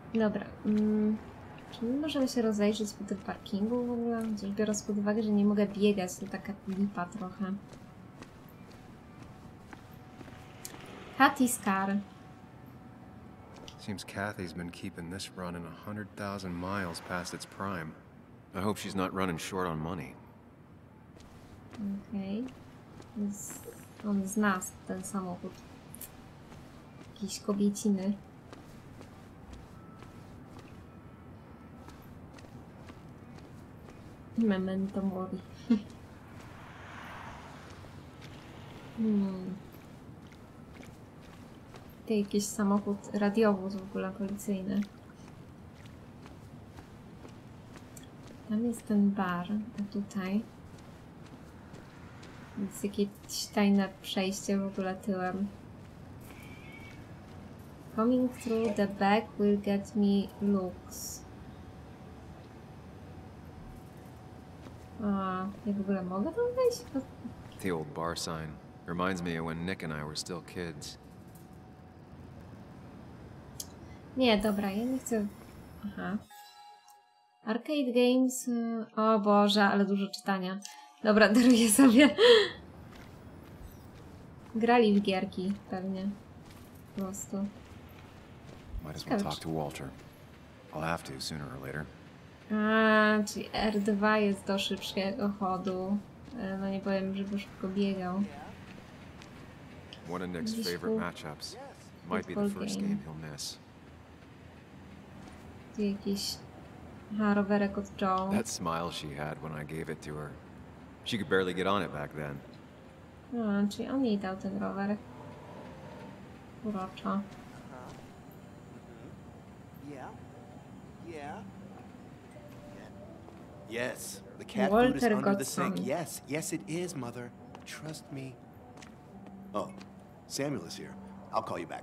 Dobra. Czy my możemy się rozejrzeć po tym parkingu w ogóle? Chociaż biorąc pod uwagę, że nie mogę biegać, to taka lipa trochę. Kathy's car. Seems Kathy's been keeping this running 100,000 miles past its prime. I hope she's not running short on money. Okej. On zna ten samochód. Jakieś kobieciny. Memento mori. To jakiś samochód radiowóz w ogóle policyjny. Tam jest ten bar, a tutaj jest jakieś tajne przejście w ogóle tyłem. Coming through the back will get me looks. A, ja w ogóle mogę tam wejść? The old bar sign reminds me of when Nick and I were still kids. Nie, dobra, ja nie chcę... Aha. Arcade games... O Boże, ale dużo czytania. Dobra, daruję sobie. Grali w gierki, pewnie. Po prostu. Might as well talk to Walter. I'll have to sooner or later. A, czyli R2 jest do szybkiego chodu. No nie powiem, żeby szybko biegał. One of Nick's favorite matchups. Might be the first game he'll miss. Tu jakiś... Aha, rowerek od Joe. That smile she had when I gave it to her. She could barely get on it back then. No, czyli on jej dał ten rower. Uroczo. Yes, the cat food is under the sink. Yes, yes it is, Mother. Trust me. Oh, Samuel is here. I'll call you back.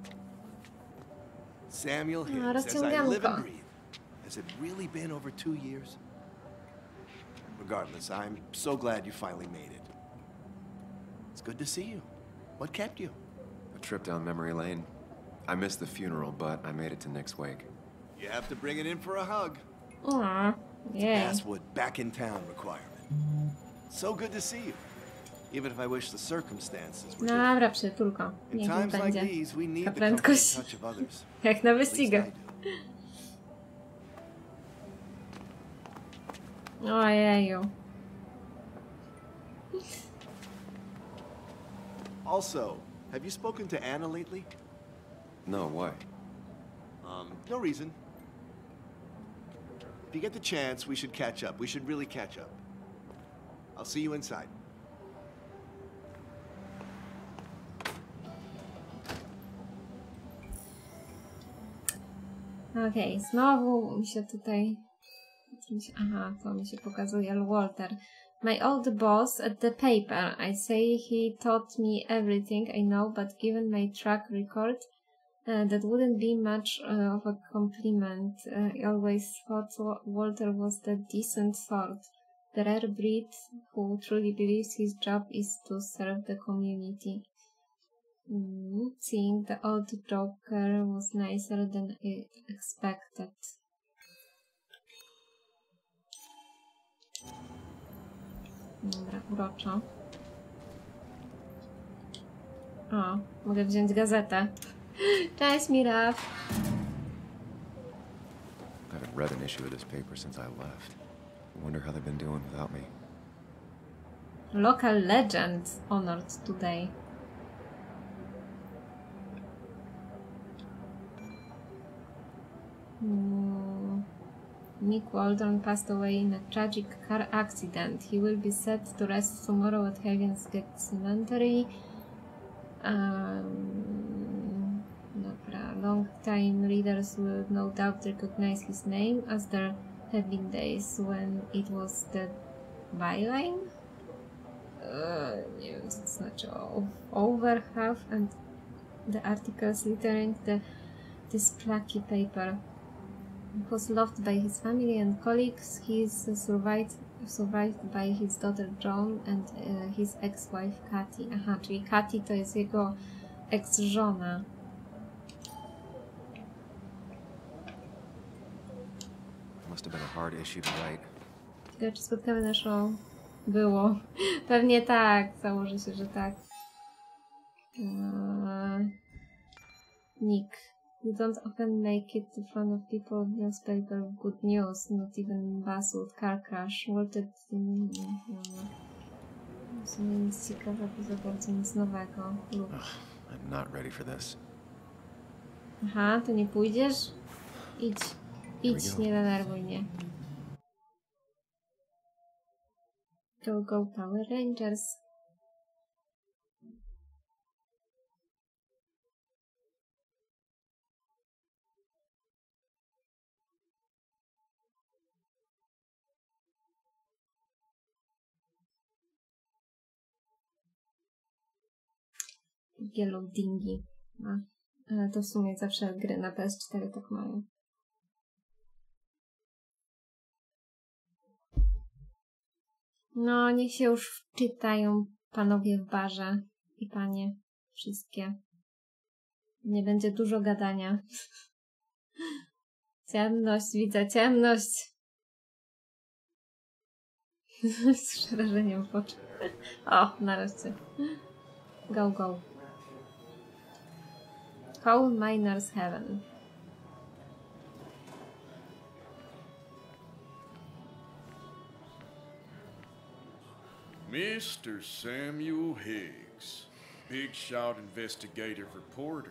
Samuel here says I live and breathe. Has it really been over 2 years? Regardless, I'm so glad you finally made it. It's good to see you. What kept you? A trip down memory lane. I missed the funeral, but I made it to Nick's wake. You have to bring it in for a hug. Aw, yeah. Basswood back in town requirement. So good to see you. Even if I wish the circumstances were different. Dobra, przytulko. In Niech times like będzie. these, we need Ta the comfort prędkość. and touch of others. Jak na At least I wyścigach. do. Ojeju. Also, have you spoken to Anna lately? No, why? No reason. If you get the chance, we should catch up. We should really catch up. I'll see you inside. Okej, znowu mi się tutaj... Aha, to mi się pokazuje Walter. My old boss at the paper. I say he taught me everything I know, but given my track record, that wouldn't be much of a compliment. I always thought Walter was the decent sort, the rare breed who truly believes his job is to serve the community. Seeing the old Joker was nicer than I expected. Dobra, uroczo. O, mogę wziąć gazetę. Cześć, Miraf. I haven't read an issue of this paper since I left. I wonder how they've been doing without me. Local legend honored today. Nick Waldron passed away in a tragic car accident. He will be set to rest tomorrow at Hagen's Gate Cemetery. Dobra, long-time readers will no doubt recognize his name, as there have been days when it was the byline. Nie wiem, co to znaczy. Over half and the articles littering this plucky paper. He was loved by his family and colleagues. He is survived by his daughter Joan and his ex-wife Kathy. Aha, czyli Kathy to jest jego ex-żona. Must have been a hard issue to write. Ciekawe, czy spotkamy naszą... Było. Pewnie tak. Założę się, że tak. Nick. You don't often make it to front of people with newspaper with good news. Not even bus with car crash. Walter... W sumie nic ciekawego, za bardzo nic nowego. I'm not ready for this. Aha, to nie pójdziesz? Idź. Idź, nie denerwuj mnie. Go Power Rangers. Yellow Dingy. Ale to w sumie zawsze gry na PS4 tak mają. No, niech się już wczytają panowie w barze i panie. Wszystkie. Nie będzie dużo gadania. Ciemność, widzę ciemność. Z przerażeniem w oczy. O, nareszcie. Go, go. Coal Miner's Heaven. Mr. Samuel Higgs, big shot investigative reporter.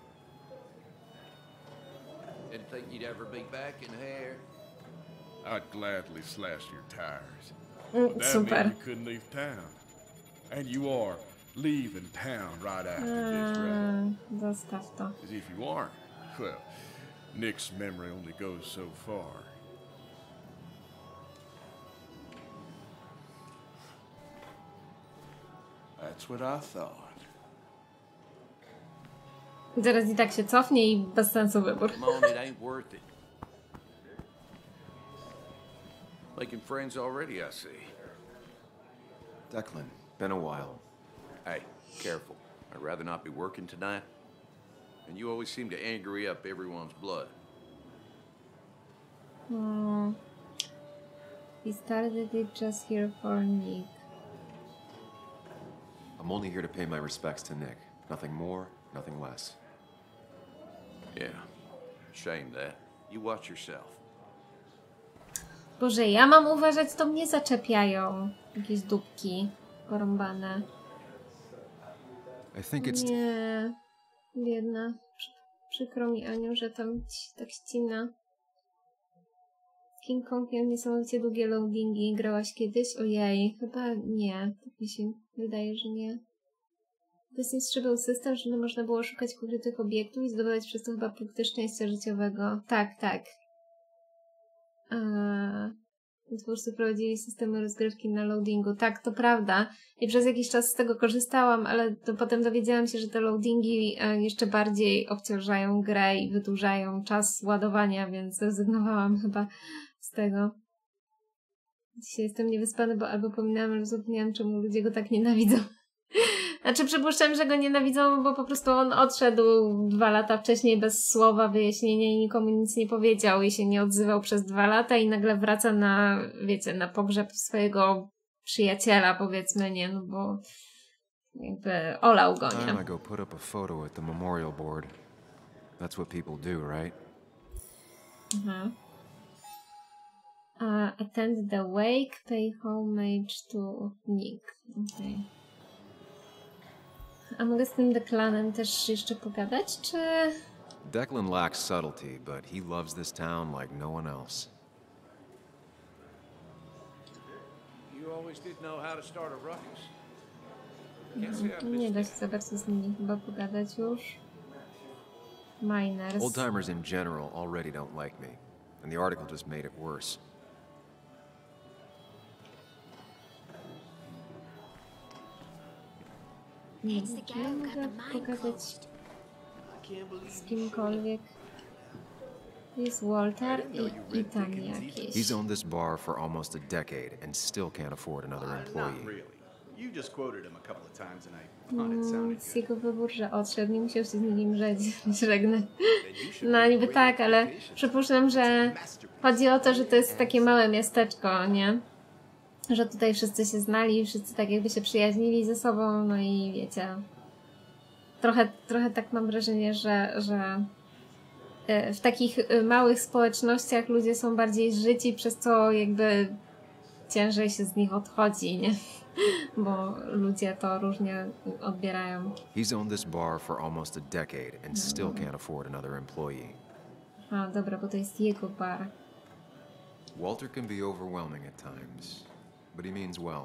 Didn't think you'd ever be back in here. I'd gladly slash your tires. But that Super. means you couldn't leave town. And you are leaving town right after this, right? Zostaw to. As if you aren't. Well, Nick's memory only goes so far. That's what I thought. Zaraz i tak się cofnie i bez sensu wybór. Come on, it ain't worth it. Making friends already, I see. Declan, been a while. Hey, careful. I'd rather not be working tonight. And you always seem to angry up everyone's blood. He started it just here for Nick. I'm only here to pay my respects to Nick. Nothing more, nothing less. Yeah, shame that. You watch yourself. Boże, ja mam uważać, to mnie zaczepiają. Jakieś dupki porąbane. I think it's... Nie, biedna. Przykro mi, Aniu, że tam tak ścina. King Kong miał niesamowicie długie loadingi. Grałaś kiedyś? Ojej, chyba nie. Tak mi się wydaje, że nie. Obecnie strzegał system, że można było szukać ukrytych obiektów i zdobywać przez to chyba punkty szczęścia życiowego. Tak, tak. Twórcy prowadzili systemy rozgrywki na loadingu. Tak, to prawda. I przez jakiś czas z tego korzystałam, ale to potem dowiedziałam się, że te loadingi jeszcze bardziej obciążają grę i wydłużają czas ładowania, więc zrezygnowałam chyba z tego. Dzisiaj jestem niewyspany, bo albo pominęłam, albo zapomniałam, czemu ludzie go tak nienawidzą. Znaczy przypuszczam, że go nienawidzą, bo po prostu on odszedł 2 lata wcześniej bez słowa wyjaśnienia i nikomu nic nie powiedział i się nie odzywał przez 2 lata i nagle wraca na, wiecie, na pogrzeb swojego przyjaciela, powiedzmy, nie, no bo jakby olał go, nie? I go put up a photo at the memorial board. That's what people do, right? Attend the wake, pay homage to Nick. Okay. A mogę z tym Declanem też jeszcze pogadać, czy... Declan lacks subtlety, but he loves this town like no one else. You always did know how to start a ruckus. Nie da się za bardzo z nimi chyba pogadać już. Miners. Old-timers in general already don't like me, and the article just made it worse. Nie mogę pogadać z kimkolwiek. Jest Walter i Ethan jakiś. He's owned this bar for almost a decade and still can't afford another employee. You just quoted him a couple of times and I thought it sounded Jest jego wybór, że odszedł, nie musiał się z nikim żegnać. No niby tak, ale przypuszczam, że Chodzi o to, że to jest takie małe miasteczko, nie? Że tutaj wszyscy się znali, wszyscy tak jakby się przyjaźnili ze sobą, no i wiecie... Trochę tak mam wrażenie, że w takich małych społecznościach ludzie są bardziej zżyci, przez co jakby ciężej się z nich odchodzi, nie? Bo ludzie to różnie odbierają. He's owned this bar for almost a decade and still can't afford another employee. A, dobra, bo to jest jego bar. Walter can be overwhelming at times, but he means well.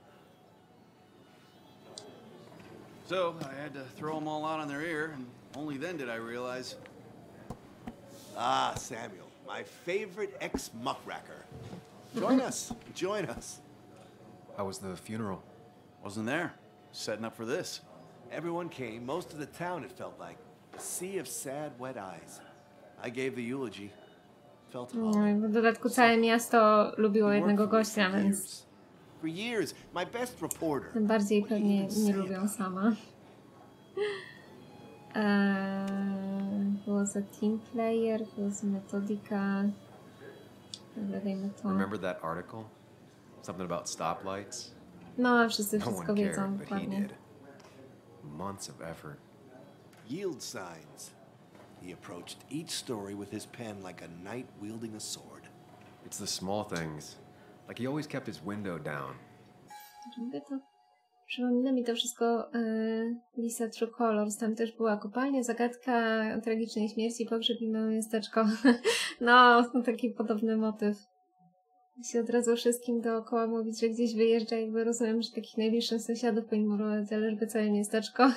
So, I had to throw them all out on their ear, and only then did I realize... Ah, Samuel, my favorite ex-muckracker. Join us, join us. How was the funeral? Wasn't there. Setting up for this. Everyone came, most of the town, it felt like. A sea of sad, wet eyes. I gave the eulogy. Felt No i w dodatku całe miasto lubiło jednego gościa, więc For years, my best reporter. tym bardziej pewnie nie lubią sama. Was a team player, was metodika. Dajmy to. Remember that article? Something about stoplights? No, wszyscy No wszystko one wiedzą cared, but he dokładnie. did. Months of effort. Yield signs. He approached each story with his pen like a knight wielding a sword. It's the small things. Like he always kept his window down. Mówię to. Przypomina mi to wszystko Lisa True Colors. Tam też była kopalnia, zagadka tragicznej śmierci, pogrzeb i małe miasteczko. No, taki podobny motyw. Się od razu wszystkim dookoła mówić, że gdzieś wyjeżdża, jakby rozumiem, że takich najbliższych sąsiadów poinformować, ale żeby całe miasteczko.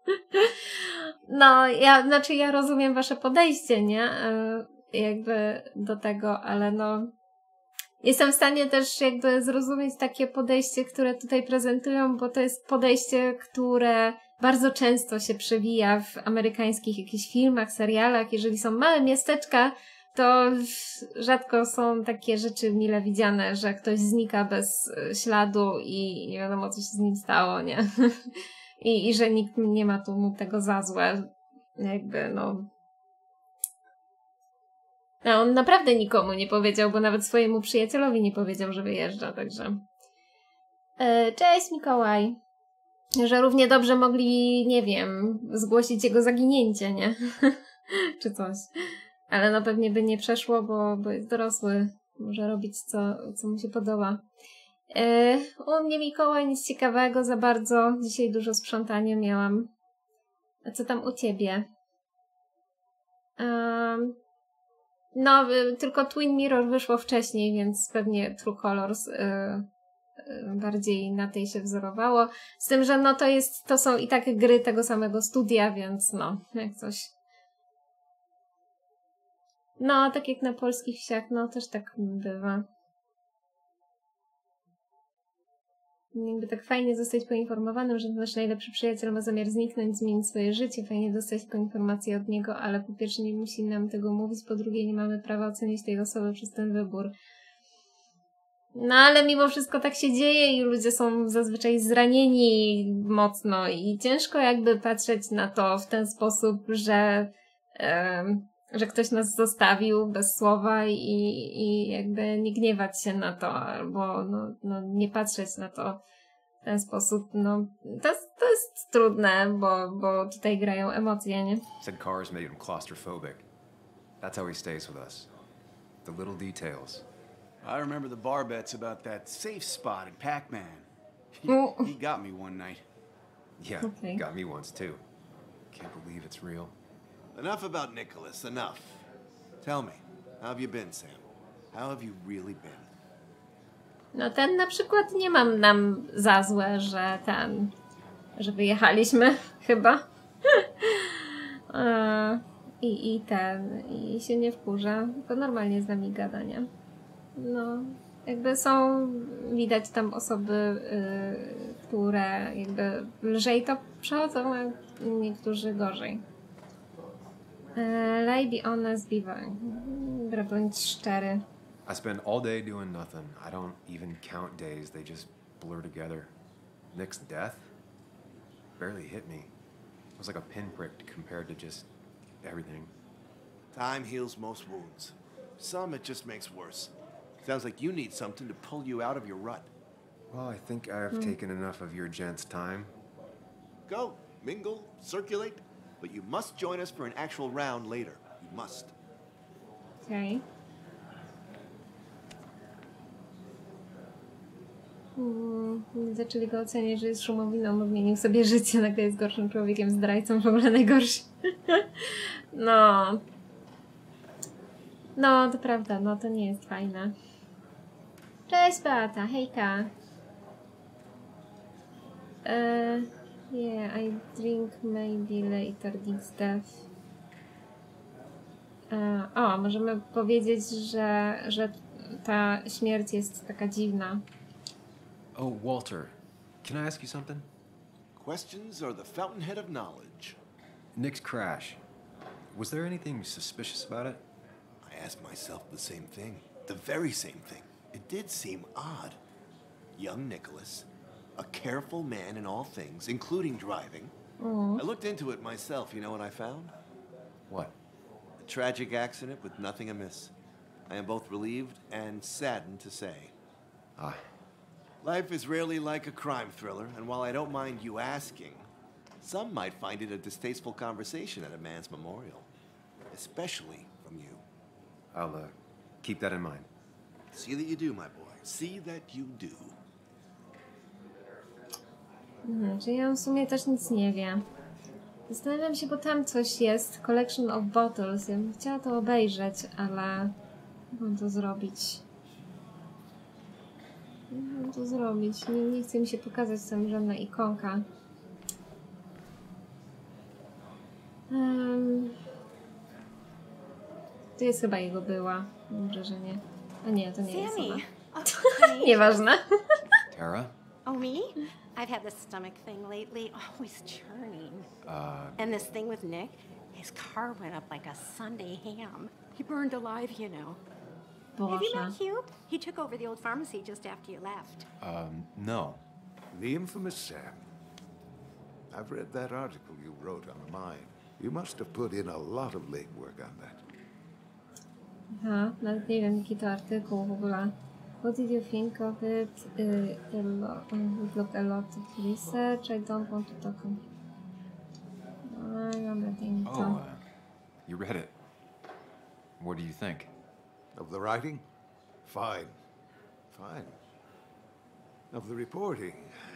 No, ja rozumiem wasze podejście, nie? Jakby do tego, ale no... Jestem w stanie też jakby zrozumieć takie podejście, które tutaj prezentują, bo to jest podejście, które bardzo często się przewija w amerykańskich jakichś filmach, serialach. Jeżeli są małe miasteczka, to rzadko są takie rzeczy mile widziane, że ktoś znika bez śladu i nie wiadomo, co się z nim stało, nie? I że nikt nie ma tu mu tego za złe. Jakby, no... A on naprawdę nikomu nie powiedział, bo nawet swojemu przyjacielowi nie powiedział, że wyjeżdża, także... Cześć, Mikołaj. Że równie dobrze mogli, nie wiem, zgłosić jego zaginięcie, nie? Czy coś. Ale no pewnie by nie przeszło, bo jest dorosły. Może robić, co mu się podoba. U mnie, Mikołaj, nic ciekawego za bardzo. Dzisiaj dużo sprzątania miałam. A co tam u ciebie? No, tylko Twin Mirror wyszło wcześniej, więc pewnie True Colors bardziej na tej się wzorowało. Z tym, że no to są i tak gry tego samego studia, więc no, jak coś. No, tak jak na polskich wsiach, no też tak bywa. Jakby tak fajnie zostać poinformowanym, że nasz najlepszy przyjaciel ma zamiar zniknąć, zmienić swoje życie, fajnie dostać taką informację od niego, ale po pierwsze nie musi nam tego mówić, po drugie nie mamy prawa ocenić tej osoby przez ten wybór. No ale mimo wszystko tak się dzieje i ludzie są zazwyczaj zranieni mocno i ciężko jakby patrzeć na to w ten sposób, że ktoś nas zostawił bez słowa i jakby nie gniewać się na to, albo no nie patrzeć na to w ten sposób, no to jest trudne, bo tutaj grają emocje, nie? Said cars made him claustrophobic. That's how he stays with us. The little details. I remember the bar bets about that safe spot in Pac-Man. He got me one night. Yeah, Okay. got me once too. Can't believe it's real. Enough about Nicholas, enough. Tell me, how have you been, Sam? How have you really been? No ten na przykład nie mam nam za złe, że wyjechaliśmy chyba. I się nie wkurza, to normalnie z nami gada, nie? No, jakby widać tam osoby, które jakby lżej to przechodzą, a niektórzy gorzej. Lady honest, be bądź szczery. I spend all day doing nothing. I don't even count days. They just blur together. Nick's death barely hit me. It was like a pinprick compared to just everything. Time heals most wounds. Some it just makes worse. Sounds like you need something to pull you out of your rut. Well, I think I've taken enough of your gent's time. Go, mingle, circulate, but you must join us for an actual round later. You must. Okej. Zaczęli go oceniać, że jest szumowiną, odmienił sobie życie, nagle jest gorszym człowiekiem, zdrajcą, w ogóle najgorszy. No. No, to prawda, no to nie jest fajne. Cześć Beata, hejka. Yeah, I drink maybe later this death. O, możemy powiedzieć, że ta śmierć jest taka dziwna. Oh, Walter, can I ask you something? Questions are the fountainhead of knowledge. Nick's crash. Was there anything suspicious about it? I asked myself the same thing. The very same thing. It did seem odd. Young Nicholas, a careful man in all things, including driving. I looked into it myself. You know what I found? What? A tragic accident with nothing amiss. I am both relieved and saddened to say. Ah. Life is rarely like a crime thriller, and while I don't mind you asking, some might find it a distasteful conversation at a man's memorial. Especially from you. I'll, keep that in mind. See that you do, my boy. See that you do. Czyli on w sumie też nic nie wie. Zastanawiam się, bo tam coś jest. Collection of Bottles. Ja bym chciała to obejrzeć, ale mam to zrobić. Mam to zrobić. Nie chce mi się pokazać tam żadna ikonka. To jest chyba jego była. Może, że nie. A nie, to nie jest ona. Nieważne. Tara? Oh, me? I've had this stomach thing lately, always churning. And this thing with Nick, his car went up like a Sunday ham. He burned alive, you know. Have you met Hugh? He took over the old pharmacy just after you left. No. The infamous Sam. I've read that article you wrote on the mine. You must have put in a lot of legwork on that. Aha, nawet nie wiem, jaki to artykuł w ogóle. What did you think of it? It looked a lot of research. I don't want to talk. I'm reading it. Oh, you read it. What do you think? Of the writing? Fine. Fine. Of the reporting?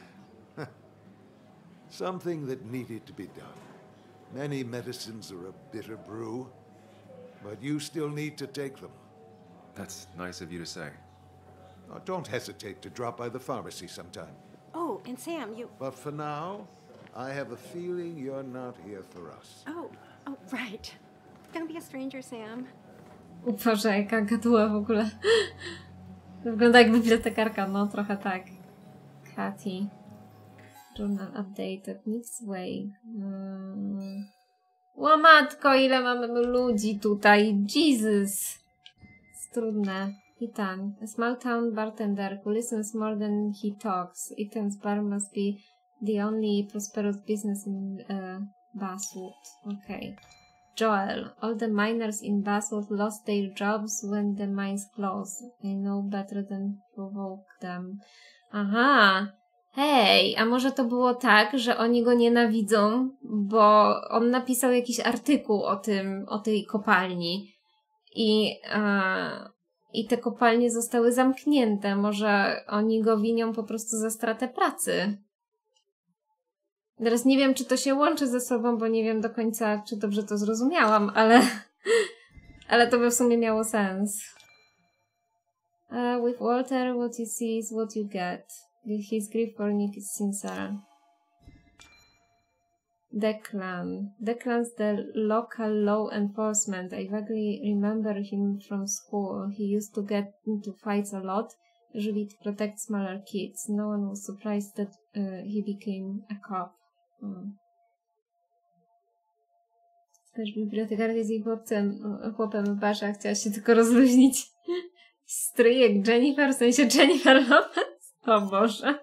Something that needed to be done. Many medicines are a bitter brew, but you still need to take them. That's nice of you to say. Oh, don't hesitate to drop by the pharmacy sometime. Oh, and Sam, you... But for now, I have a feeling you're not here for us. Oh, right. Don't be a stranger, Sam. Boże, jaka gaduła w ogóle. Wygląda jak bibliotekarka, no trochę tak. Katy. Journal updated. Nick's way. Łamatko, ile mamy ludzi tutaj. Jesus. Jest trudne. Ethan, a small town bartender who listens more than he talks. Ethan's bar must be the only prosperous business in Basswood. Okay. Joel, all the miners in Basswood lost their jobs when the mines closed. I know better than provoke them. Aha! Hej, a może to było tak, że oni go nienawidzą, bo on napisał jakiś artykuł o tej kopalni i te kopalnie zostały zamknięte. Może oni go winią po prostu za stratę pracy. Teraz nie wiem, czy to się łączy ze sobą, bo nie wiem do końca, czy dobrze to zrozumiałam, ale to by w sumie miało sens. With Walter, what you see is what you get. His grief for Nick is sincere. Declan's the local law enforcement. I vaguely remember him from school. He used to get into fights a lot, usually to protect smaller kids. No one was surprised that he became a cop. Też bibliotekarka jest jej chłopem w barze, chciała się tylko rozluźnić. Stryjek Jennifer, w sensie Jennifer Lopez? O Boże.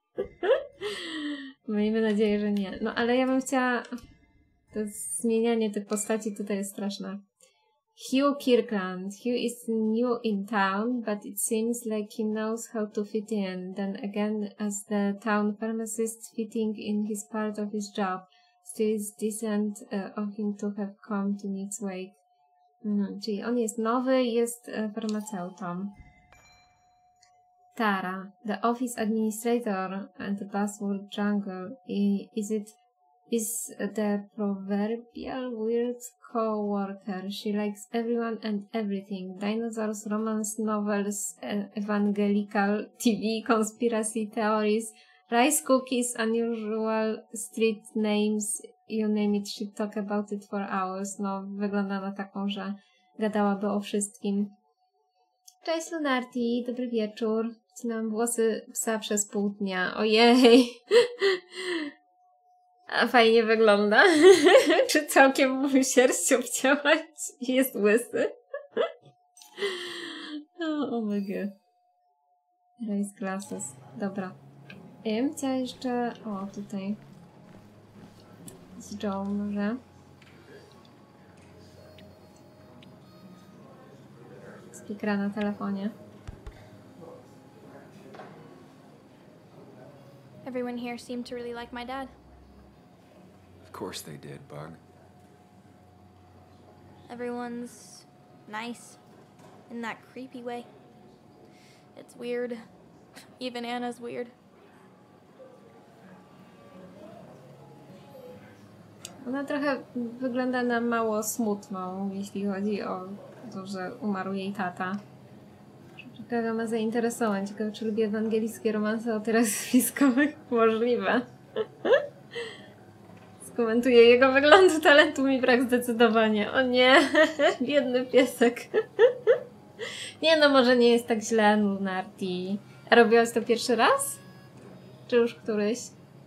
Miejmy nadzieję, że nie. No ale ja bym chciała... To zmienianie tych postaci tutaj jest straszne. Hugh Kirkland. Hugh is new in town, but it seems like he knows how to fit in. Then again, as the town pharmacist, fitting in his part of his job. Still it's decent of him to have come to Nick's wake. Czyli on jest nowy, jest farmaceutą. Tara, the office administrator and the buzzword jungle. Is the proverbial weird co-worker. She likes everyone and everything. Dinosaurs, romance novels, evangelical TV, conspiracy theories, rice cookies, unusual street names, you name it, she talk about it for hours. No, wygląda na taką, że gadałaby o wszystkim. Cześć Lunarti, dobry wieczór. Wcinam włosy psa przez pół dnia. Ojej! A fajnie wygląda. Czy całkiem mu sierść obciąłać? Jest łysy. Oh my god. Race glasses. Dobra. Ja bym chciała jeszcze... O, tutaj. Z Joe może. Speakera na telefonie. Everyone here seemed to really like my dad. Of course they did, Bug. Everyone's nice in that creepy way. It's weird. Even Anna's weird. Ona trochę wygląda na mało smutną, jeśli chodzi o to, że umarł jej tata. Ciekawe ma zainteresowań. Ciekawe, czy lubi ewangelickie romanse o terroryzmowych? Możliwe. Skomentuję jego wyglądu, talentu mi brak zdecydowanie. O nie, biedny piesek. Nie no, może nie jest tak źle, Lunarti. A robiłaś to pierwszy raz? Czy już któryś?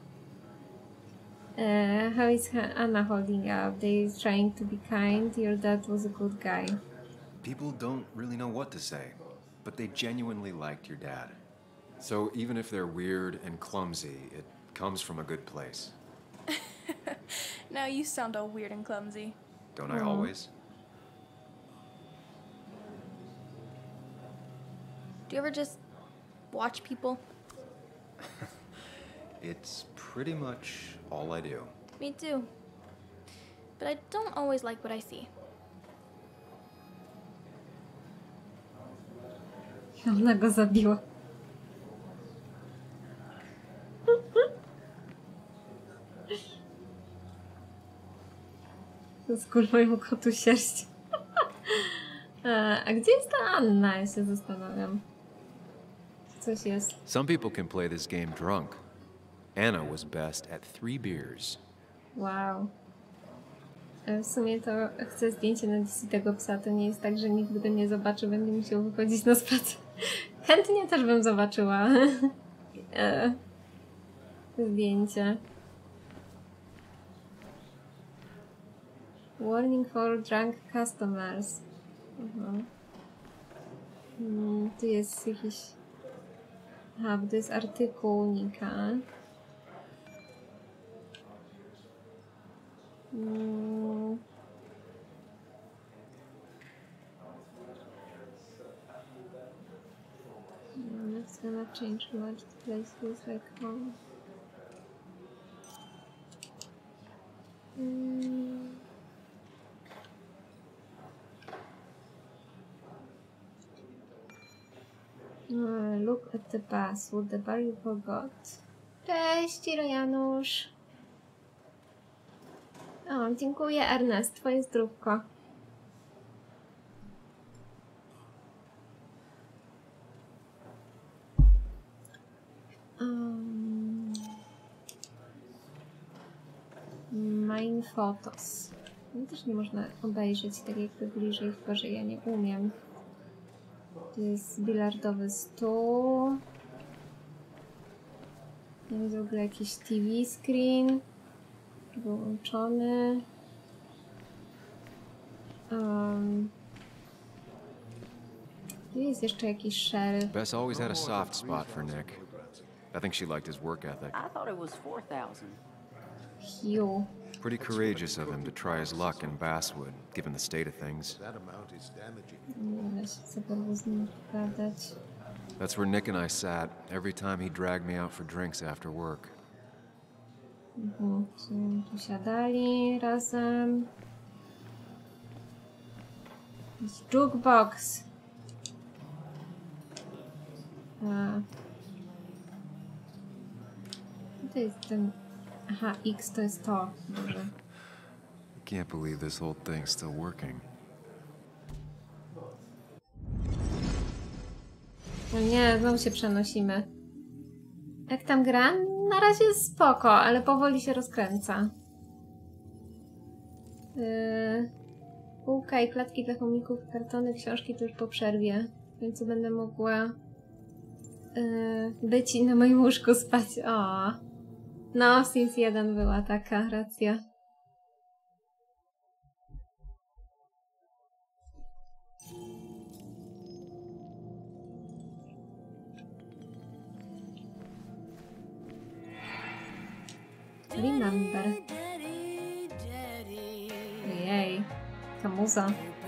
How is Anna holding up? They trying to be kind. Your dad was a good guy. People don't really know what to say, but they genuinely liked your dad. So even if they're weird and clumsy, it comes from a good place. Now you sound all weird and clumsy. Don't I always? Do you ever just watch people? It's pretty much all I do. Me too. But I don't always like what I see. Ona go zabiła. Skór mojemu kotu sierść. A gdzie jest ta Anna? Ja się zastanawiam. Coś jest. Some people can play this game drunk. Anna was best at 3 beers. Wow. W sumie to chcę zdjęcie na DC tego psa. To nie jest tak, że nikt go nie zobaczy, będzie musiał wychodzić na spacer. Chętnie też bym zobaczyła zdjęcie. Warning for drunk customers. Tu jest jakiś... Aha, bo to jest artykuł Nika. That's gonna change much. The place feels like home. Look at the bus. What the bar you forgot? Cześć, Ciro Janusz. O, dziękuję, Ernest. Twoje zdrówko. Mine photos. No też nie można obejrzeć tak jakby bliżej, chyba że ja nie umiem. Tu jest bilardowy stół. Jest w ogóle jakiś TV screen. Wyłączony. Tu jest jeszcze jakiś szeryf. Bess always had a soft spot for Nick. I think she liked his work ethic. I thought it was 4,000. Hugh. Pretty courageous of him to try his luck in Basswood, given the state of things. That amount is damaging. Nie da się za bardzo z nim gadać. That's where Nick and I sat every time he dragged me out for drinks after work. Czyli tu siadali razem. Jest jukebox. To jest ten... Aha, X to jest to. Boże. I can't believe this whole thing's still working. No nie, znowu się przenosimy. Jak tam gra? Na razie jest spoko, ale powoli się rozkręca. Półka i klatki dla chomików, kartony, książki to już po przerwie. W końcu będę mogła być i na moim łóżku spać. O. No, w Sims 1 była taka racja. Remember. Ojej, ta muza.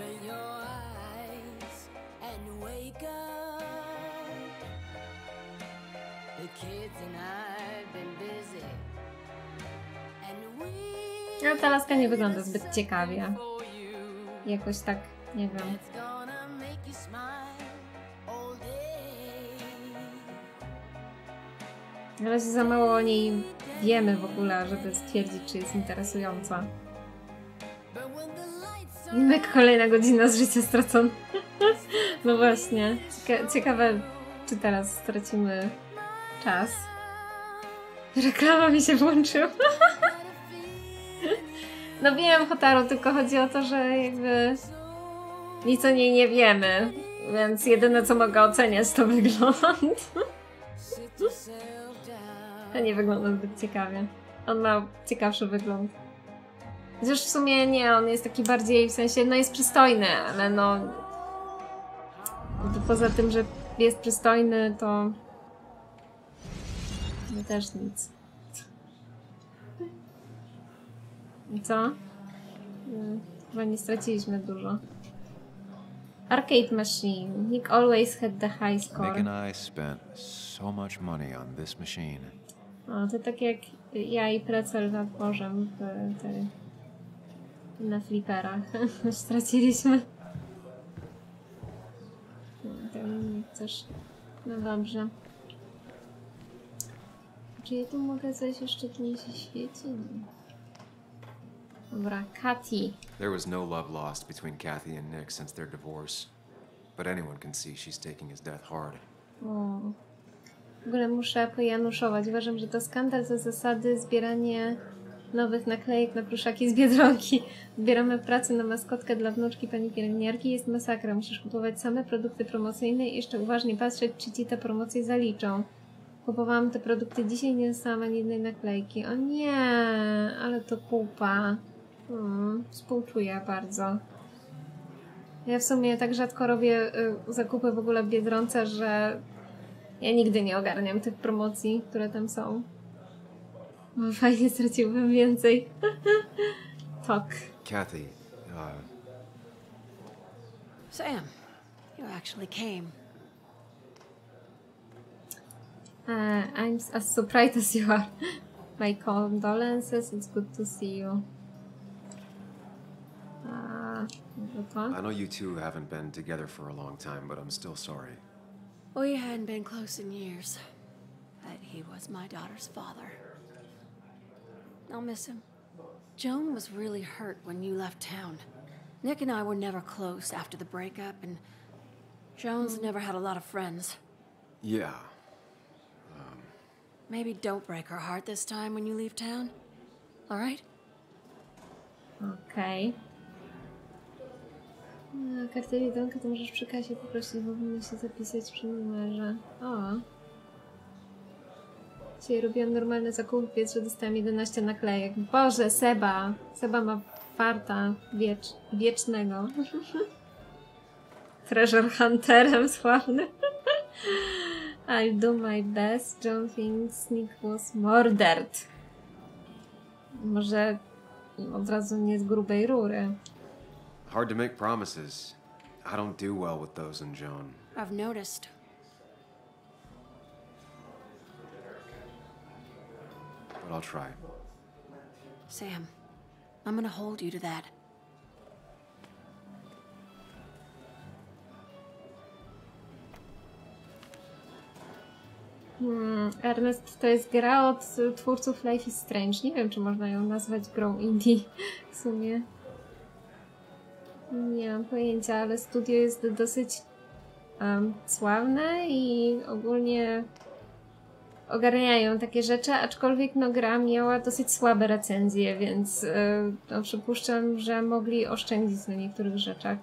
No ta laska nie wygląda zbyt ciekawie. Jakoś tak, nie wiem. Na razie za mało o niej wiemy w ogóle, żeby stwierdzić, czy jest interesująca. Jak kolejna godzina z życia stracona. No właśnie. Ciekawe, czy teraz stracimy czas. Reklama mi się włączyła. No wiem, Hotaru, tylko chodzi o to, że jakby nic o niej nie wiemy, więc jedyne co mogę oceniać to wygląd. To nie wygląda zbyt ciekawie. On ma ciekawszy wygląd. Chociaż w sumie nie, on jest taki bardziej, w sensie, no jest przystojny, ale no... Poza tym, że jest przystojny, to... No też nic. I co? Chyba nie straciliśmy dużo. Arcade machine. Nick always had the high score. Nick and I spent so much money on this machine. O, to tak jak ja i Precel nad morzem na fliperach. Straciliśmy. Tam coś. No dobrze. Czy ja tu mogę coś jeszcze tu nie się świeci? Dobra, Kathy. There was no love lost between Kathy and Nick since their divorce. But anyone can see she's taking his death hard. O. W ogóle muszę pojanuszować. Uważam, że to skandal za zasady zbieranie nowych naklejek na pluszaki z Biedronki. Zbieramy pracę na maskotkę dla wnuczki pani pielęgniarki. Jest masakra. Musisz kupować same produkty promocyjne i jeszcze uważnie patrzeć, czy ci te promocje zaliczą. Kupowałam te produkty dzisiaj, nie dostałam ani jednej naklejki. O nie, ale to kupa. Współczuję bardzo. Ja w sumie tak rzadko robię zakupy w ogóle w Biedronce, że ja nigdy nie ogarniam tych promocji, które tam są. No, fajnie, straciłbym więcej. Tak. Kathy, Sam, you actually came. I'm as surprised as you are. My condolences, it's good to see you. I know you two haven't been together for a long time, but I'm still sorry. We hadn't been close in years, but he was my daughter's father. I'll miss him. Joan was really hurt when you left town. Nick and I were never close after the breakup, and Joan's never had a lot of friends. Yeah. Maybe don't break her heart this time when you leave town. All right? Okej. Kartę Biedronka to możesz przy kasie poprosić, bo powinno się zapisać przy numerze. O. Dzisiaj robiłam normalne zakupy, więc że dostałam 11 naklejek. Boże, Seba! Seba ma farta wiecznego. Treasure Hunterem sławny. I'll do my best. John thinks Nick was murdered. Może od razu nie z grubej rury. Hard to make promises. I don't do well with those in Joan. I've noticed. But I'll try. Sam, I'm gonna hold you to that. Ernest to jest gra od twórców Life is Strange. Nie wiem, czy można ją nazwać grą indie w sumie. Nie mam pojęcia, ale studio jest dosyć sławne i ogólnie ogarniają takie rzeczy, aczkolwiek no, gra miała dosyć słabe recenzje, więc no, przypuszczam, że mogli oszczędzić na niektórych rzeczach.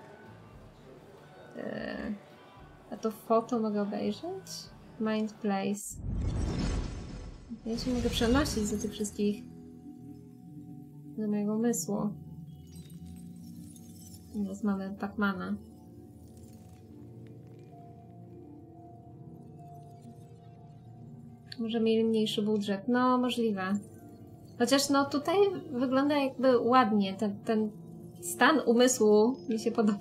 A to foto mogę obejrzeć? Mind Place. Ja się mogę przenosić do tych wszystkich, do mojego umysłu. Teraz mamy Pacmana. Może mieli mniejszy budżet. No, możliwe. Chociaż no tutaj wygląda jakby ładnie. Ten stan umysłu mi się podoba.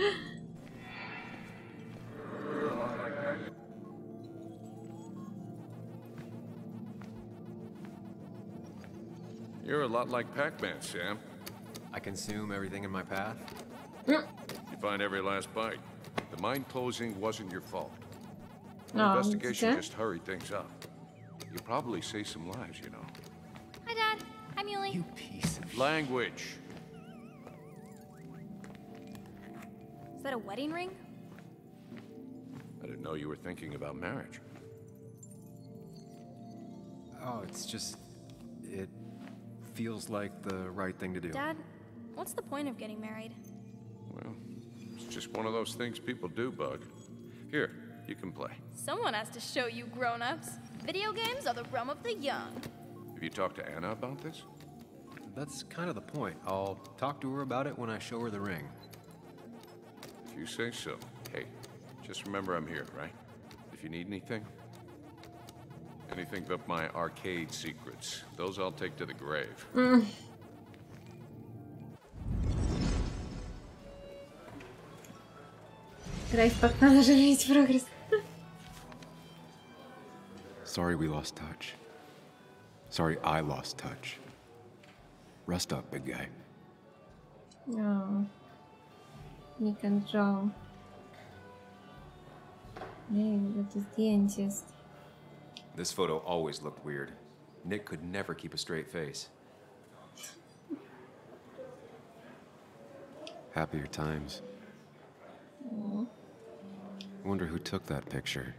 You're a lot like Pac-Man, Sam. I consume everything in my path. You find every last bite. The mine closing wasn't your fault. The No, investigation widzicie? just hurried things up. You probably saved some lives, you know. Hi, Dad. Hi, Muley. You piece of Language. Is that a wedding ring? I didn't know you were thinking about marriage. Oh, it's just... it feels like the right thing to do. Dad, what's the point of getting married? Well, it's just one of those things people do, Bug. Here, you can play. Someone has to show you grown-ups. Video games are the realm of the young. Have you talked to Anna about this? That's kind of the point. I'll talk to her about it when I show her the ring. If you say so. Hey, just remember I'm here, right? If you need anything. Anything but my arcade secrets. Those I'll take to the grave. Graj w Pacmana, żeby mieć progres. Sorry we lost touch. Sorry I lost touch. Rest up, big guy. No. Nick and Joe. Nie, ile to zdjęć jest. This photo always looked weird. Nick could never keep a straight face. Happier times. I wonder who took that picture.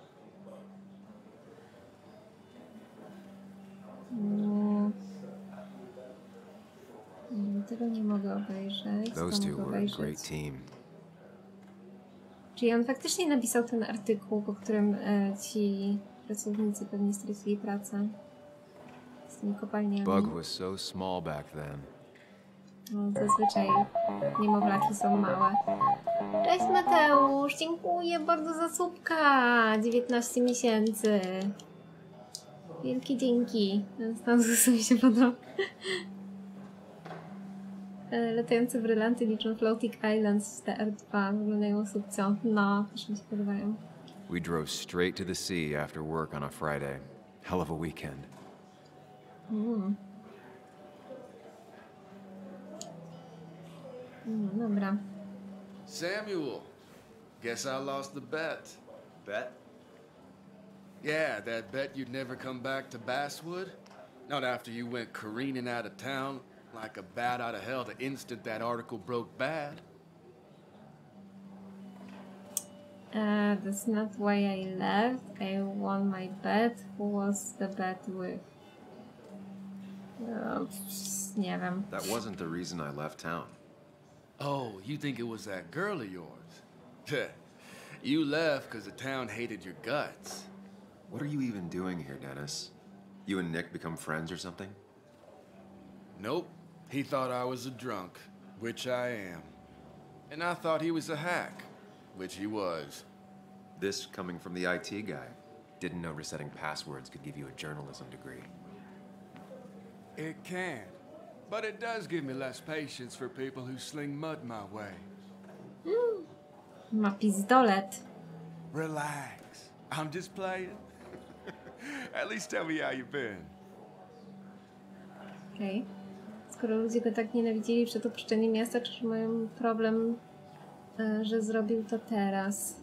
Tego nie mogę obejrzeć. Those to two mogę were a great obejrzeć. team. Czyli on faktycznie napisał ten artykuł, po którym ci pracownicy pewnie stracili pracę z tymi kopalniami. Bug was so small back then. No, zazwyczaj niemowlaki są małe. Cześć Mateusz, dziękuję bardzo za słupka. 19 miesięcy. Wielkie dzięki. Stan mi się podoba. Latające brylanty liczą Floating Islands z TR2. Wyglądają subcio. No, też mi się podobają. We drove straight to the sea after work on a Friday. Hell of a weekend. Dobra. Samuel, guess I lost the bet. Bet? Yeah, that bet you'd never come back to Basswood? Not after you went careening out of town like a bat out of hell the instant that article broke bad. That's not why I left. I won my bet. Who was the bet with? Nie wiem. That wasn't the reason I left town. Oh, you think it was that girl of yours? You left because the town hated your guts. What are you even doing here, Dennis? You and Nick become friends or something? Nope. He thought I was a drunk, which I am. And I thought he was a hack, which he was. This coming from the IT guy. Didn't know resetting passwords could give you a journalism degree. It can. But it does give me less patience for people who sling mud my way. Ma pistolet. Relax. I'm just playing. At least tell me how you've been. Okej. Skoro ludzie go tak nienawidzili przed opuszczeniem miasta, czy mają problem, że zrobił to teraz?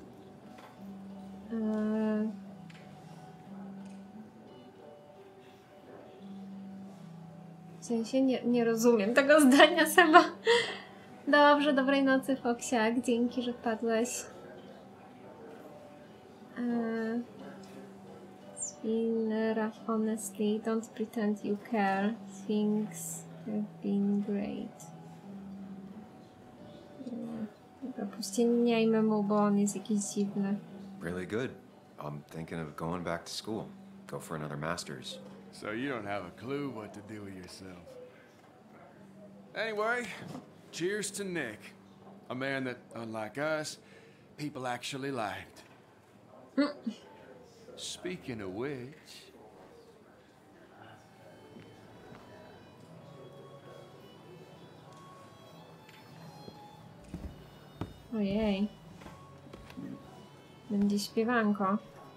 W sensie nie rozumiem tego zdania Seba. Dobrze, dobrej nocy, Foksiak. Dzięki, że wpadłeś. It's been rough, honestly. Don't pretend you care. Things have been great. Dobra, puścieniajmy mu, bo on jest jakiś dziwny. Really good. I'm thinking of going back to school. Go for another master's. So you don't have a clue what to do with yourself. Anyway, cheers to Nick. A man that, unlike us, people actually liked. Speaking of which... Ojej. Będzie śpiewanko.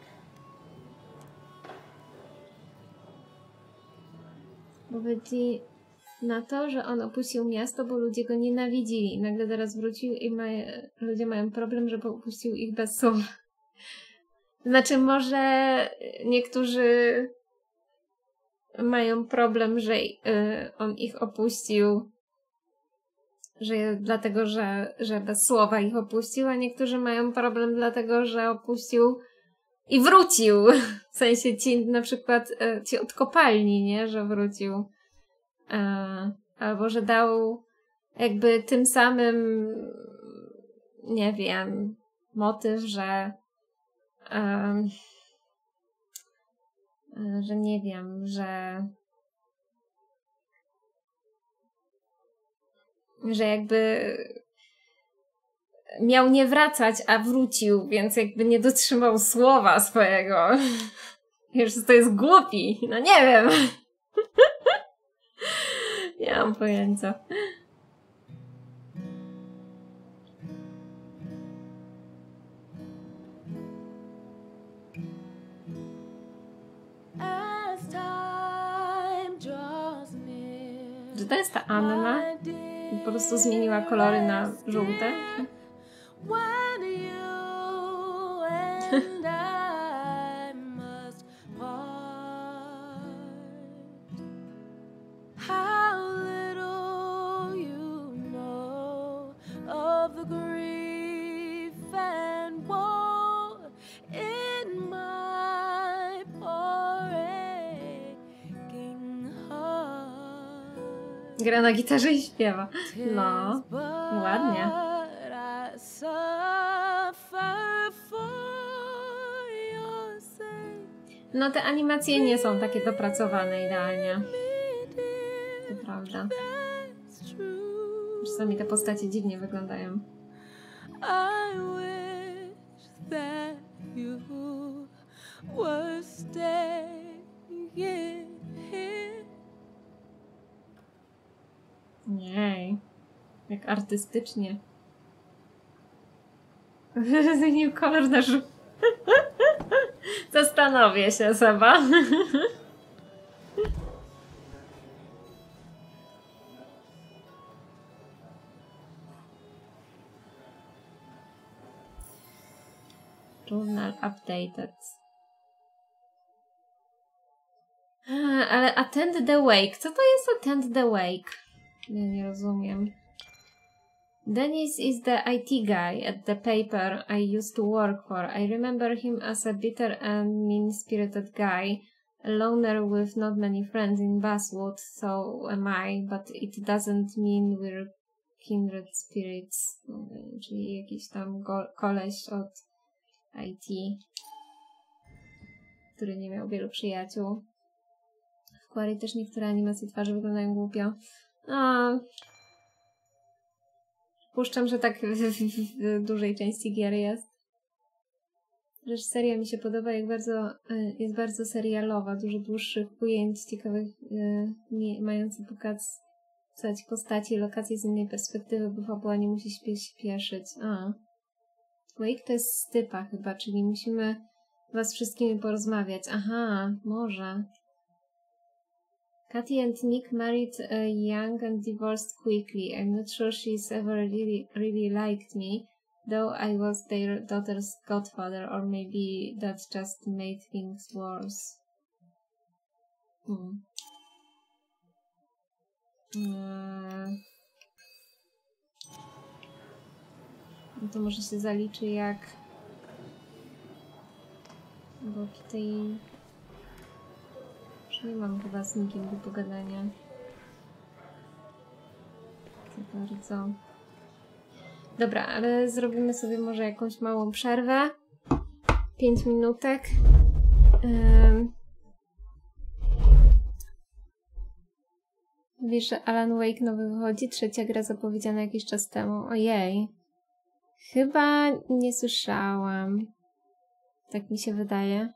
Powiedzieli na to, że on opuścił miasto, bo ludzie go nienawidzili. Nagle teraz wrócił i ludzie mają problem, że opuścił ich bez słów. Znaczy, może niektórzy mają problem, że on ich opuścił, dlatego, że bez słowa ich opuścił, a niektórzy mają problem dlatego, że opuścił i wrócił. W sensie ci na przykład ci od kopalni, nie? Że wrócił. Albo że dał jakby tym samym, nie wiem, motyw, że nie wiem, że jakby miał nie wracać, a wrócił, więc jakby nie dotrzymał słowa swojego. Wiesz, to jest głupi. No nie wiem. Nie mam pojęcia. Czy to jest ta Anna? Po prostu zmieniła kolory na żółte? Gra na gitarze i śpiewa. No, ładnie. No te animacje nie są takie dopracowane idealnie. To prawda. Czasami te postacie dziwnie wyglądają. Nie, jak artystycznie. Zmienił kolor na żółty. Zastanowię się, Seba. Journal updated. Ale attend the wake. Co to jest attend the wake? Nie rozumiem. Dennis is the IT guy at the paper I used to work for. I remember him as a bitter and mean-spirited guy, a loner with not many friends in Basswood, so am I, but it doesn't mean we're kindred spirits. Czyli jakiś tam koleś od IT, który nie miał wielu przyjaciół. W Quarry też niektóre animacje twarzy wyglądają głupio. Puszczam, że tak w dużej części gier jest. Rzecz seria mi się podoba, jak bardzo jest bardzo serialowa, dużo dłuższych ujęć, ciekawych, mających pokaz Wstać postaci i lokacje z innej perspektywy, bo fabuła nie musi śpieszyć. Wake to jest stypa chyba, czyli musimy was wszystkimi porozmawiać. Aha, może. Katy and Nick married young and divorced quickly. I'm not sure she's ever really liked me, though I was their daughter's godfather, or maybe that just made things worse. No to może się zaliczy jak... Bo tutaj... Już nie mam chyba z nikim do pogadania. Za bardzo. Dobra, ale zrobimy sobie może jakąś małą przerwę. 5 minutek. Wiesz, że Alan Wake nowy wychodzi? 3. gra zapowiedziana jakiś czas temu. Ojej. Chyba nie słyszałam. Tak mi się wydaje.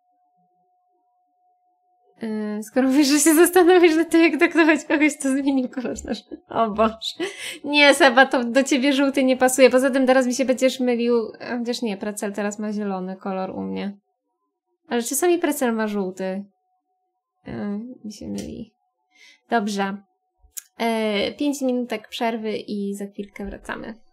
Skoro mówisz, że się zastanowisz nad tym, jak traktować kogoś, to zmienił kolor nasz. O Boże. Nie, Seba, to do ciebie żółty nie pasuje. Poza tym teraz mi się będziesz mylił. Chociaż nie, Precel teraz ma zielony kolor u mnie. Ale czasami Precel ma żółty. Mi się myli. Dobrze. 5 minutek przerwy i za chwilkę wracamy.